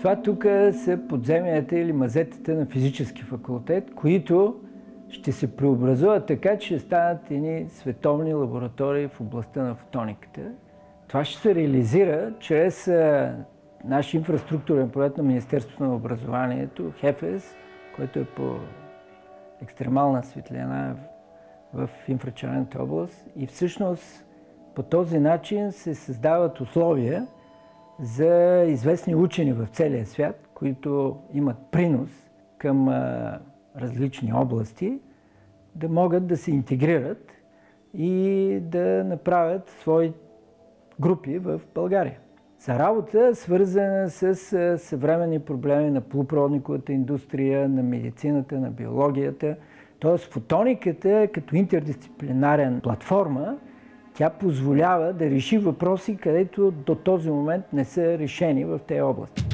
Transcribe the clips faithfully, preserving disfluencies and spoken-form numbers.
Това тук са подземията или мазетата на физически факултет, които ще се преобразуват така, че ще станат едни световни лаборатории в областта на фотониката. Това ще се реализира чрез наш инфраструктурен проект на Министерството на образованието, ХЕФЕС, който е по екстремална светлина в инфрачервената област. И всъщност по този начин се създават условия за известни учени в целия свят, които имат принос към а, различни области, да могат да се интегрират и да направят свои групи в България. За работа, свързана с съвременни проблеми на полупроводниковата индустрия, на медицината, на биологията. Тоест фотониката като интердисциплинарен платформа, тя позволява да реши въпроси, където до този момент не са решени в тези области.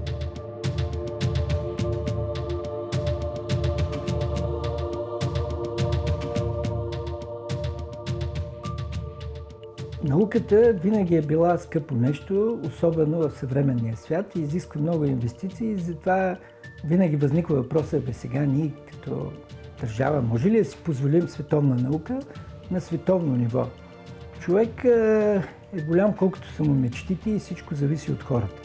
Науката винаги е била скъпо нещо, особено в съвременния свят и изисква много инвестиции и затова винаги възниква въпроса, бе сега ние като държава може ли да си позволим световна наука на световно ниво? Човек е голям колкото са му мечтите и всичко зависи от хората.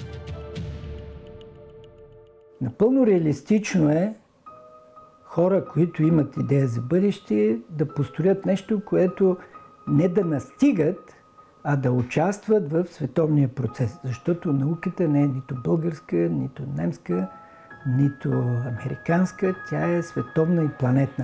Напълно реалистично е хора, които имат идея за бъдеще, да построят нещо, което не да настигат, а да участват в световния процес. Защото науката не е нито българска, нито немска, нито американска, тя е световна и планетна.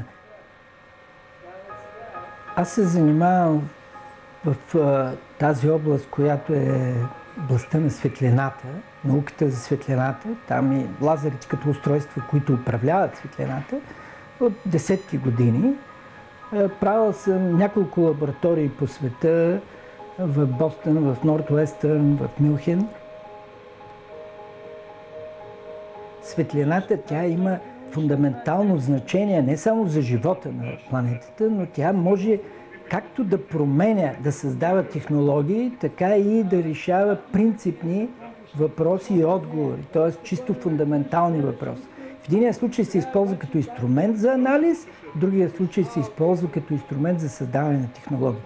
Аз се занимавам в а, тази област, която е областта на светлината, науката за светлината, там и лазерите като устройства, които управляват светлината, от десетки години. Правил съм няколко лаборатории по света, в Бостън, в Нортуестърн, в Мюнхен. Светлината, тя има фундаментално значение не само за живота на планетата, но тя може както да променя, да създава технологии, така и да решава принципни въпроси и отговори, т.е. чисто фундаментални въпроси. В единия случай се използва като инструмент за анализ, в другия случай се използва като инструмент за създаване на технологии.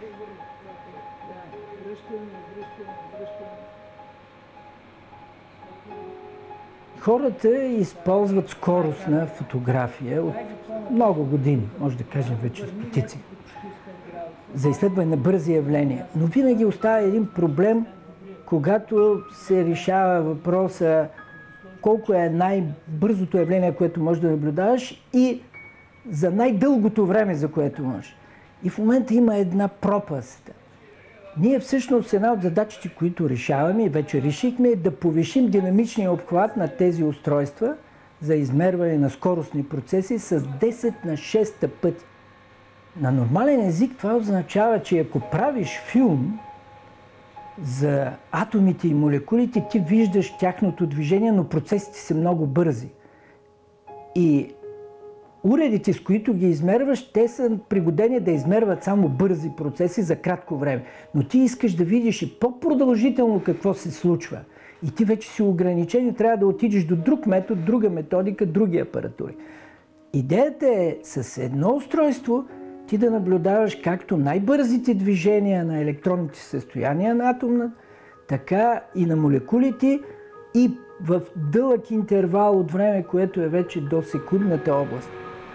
Хората използват скоростна фотография от много години, може да кажем вече стотици, за изследване на бързи явления. Но винаги остава един проблем, когато се решава въпроса колко е най-бързото явление, което можеш да наблюдаваш и за най-дългото време, за което можеш. И в момента има една пропаст. Ние всъщност една от задачите, които решаваме и вече решихме, е да повишим динамичния обхват на тези устройства за измерване на скоростни процеси с десет на шест пъти. На нормален език това означава, че ако правиш филм за атомите и молекулите, ти виждаш тяхното движение, но процесите са много бързи. И уредите, с които ги измерваш, те са пригодени да измерват само бързи процеси за кратко време. Но ти искаш да видиш и по-продължително какво се случва. И ти вече си ограничен и трябва да отидеш до друг метод, друга методика, други апаратури. Идеята е с едно устройство ти да наблюдаваш както най-бързите движения на електронните състояния на атомна, така и на молекулите и в дълъг интервал от време, което е вече до секундната област.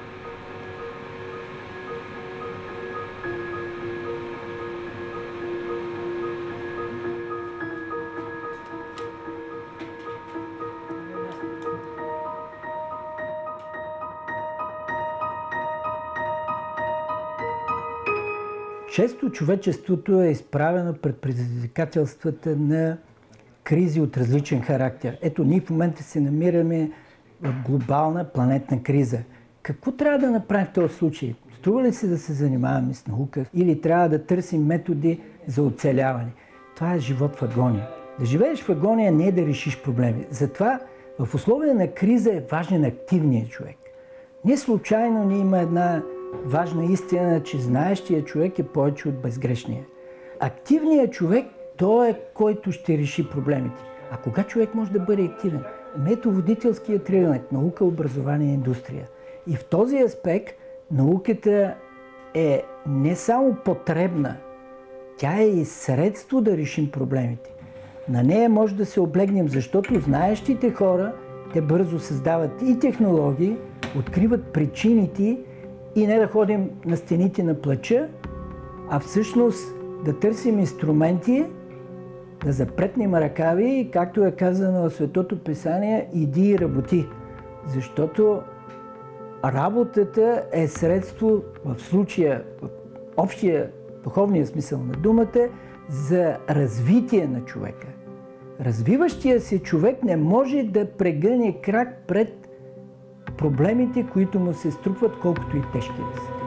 Често човечеството е изправено пред предизвикателствата на кризи от различен характер. Ето, ние в момента се намираме в глобална планетна криза. Какво трябва да направим в този случай? Струва ли се да се занимаваме с наука или трябва да търсим методи за оцеляване? Това е живот в агония. Да живееш в агония не е да решиш проблеми. Затова в условия на криза е важен активният човек. Не случайно ни има една важна истина, че знаещия човек е повече от безгрешния. Активният човек, той е който ще реши проблемите. А кога човек може да бъде активен? метеоводителския триъгълник – наука, образование, индустрия. И в този аспект науката е не само потребна, тя е и средство да решим проблемите. На нея може да се облегнем, защото знаещите хора, те бързо създават и технологии, откриват причините и не да ходим на стените на плача, а всъщност да търсим инструменти, да запретнем ръкави и, както е казано в Светото Писание, иди и работи. Защото работата е средство, в случая, в общия духовния смисъл на думата, за развитие на човека. Развиващия се човек не може да прегъне крак пред проблемите, които му се струпват, колкото и тежки да са.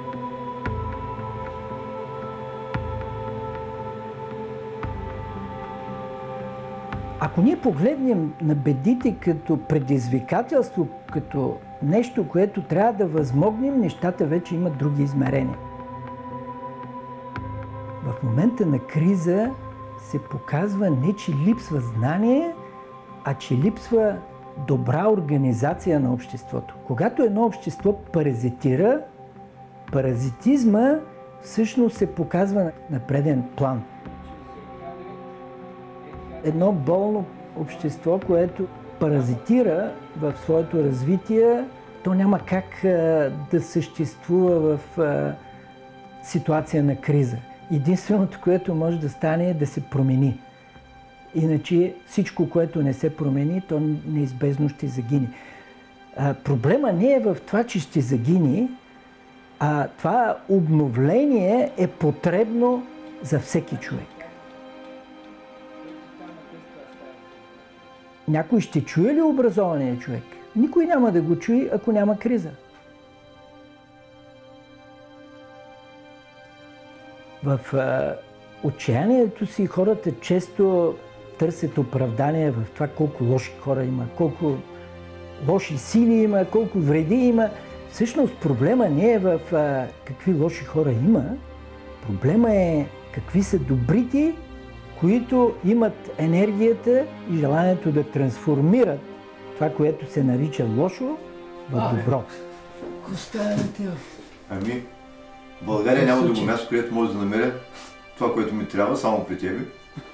Ако ние погледнем на бедите като предизвикателство, като нещо, което трябва да възмогнем, нещата вече имат други измерения. В момента на криза се показва не, че липсва знание, а че липсва добра организация на обществото. Когато едно общество паразитира, паразитизма всъщност се показва на преден план. Едно болно общество, което паразитира в своето развитие, то няма как да съществува в ситуация на криза. Единственото, което може да стане, е да се промени. Иначе всичко, което не се промени, то неизбежно ще загине. А, проблема не е в това, че ще загине, а това обновление е потребно за всеки човек. Някой ще чуе ли образования човек? Никой няма да го чуе, ако няма криза. В а, отчаянието си хората често търсят оправдание в това колко лоши хора има, колко лоши сили има, колко вреди има. Всъщност проблема не е в а, какви лоши хора има, проблема е какви са добрите, които имат енергията и желанието да трансформират това, което се нарича лошо, в добро. Ами, в България няма друго място, където може да намеря това, което ми трябва, само при тебе.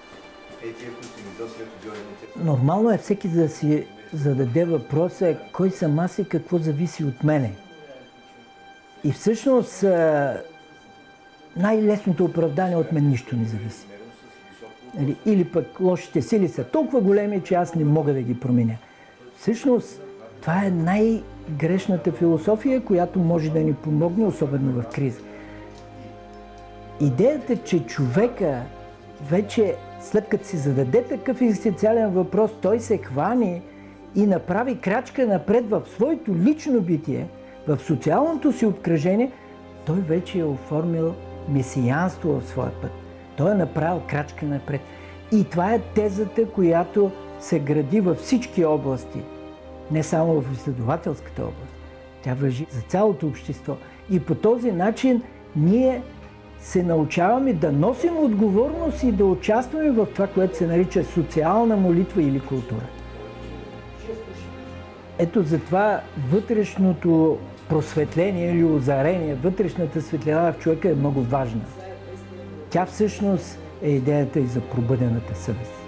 Нормално е всеки да си зададе въпроса кой съм аз и какво зависи от мене. И всъщност най-лесното оправдание от мен нищо не зависи. Или пък лошите сили са толкова големи, че аз не мога да ги променя. Всъщност това е най-грешната философия, която може да ни помогне, особено в криза. Идеята, че човека вече след като си зададе такъв екзистенциален въпрос, той се хвани и направи крачка напред в своето лично битие, в социалното си обкръжение, той вече е оформил месиянство в своя път. Той е направил крачка напред. И това е тезата, която се гради във всички области, не само в изследователската област. Тя важи за цялото общество. И по този начин ние се научаваме да носим отговорност и да участваме в това, което се нарича социална молитва или култура. Ето затова вътрешното просветление или озарение, вътрешната светлина в човека е много важна. Тя всъщност е идеята и за пробъдената съвест.